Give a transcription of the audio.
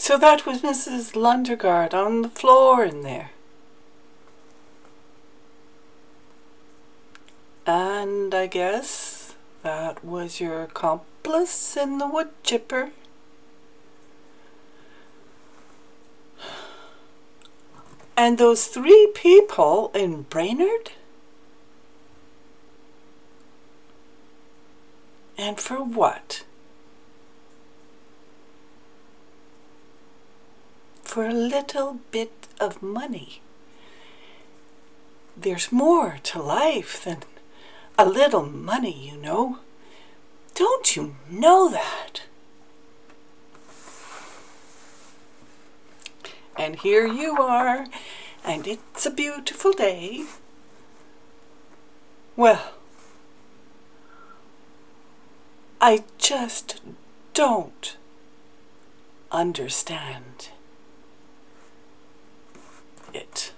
So that was Mrs. Lundergaard on the floor in there. And I guess that was your accomplice in the wood chipper. And those 3 people in Brainerd? And for what? For a little bit of money. There's more to life than a little money, you know. Don't you know that? And here you are, and it's a beautiful day. Well, I just don't understand it.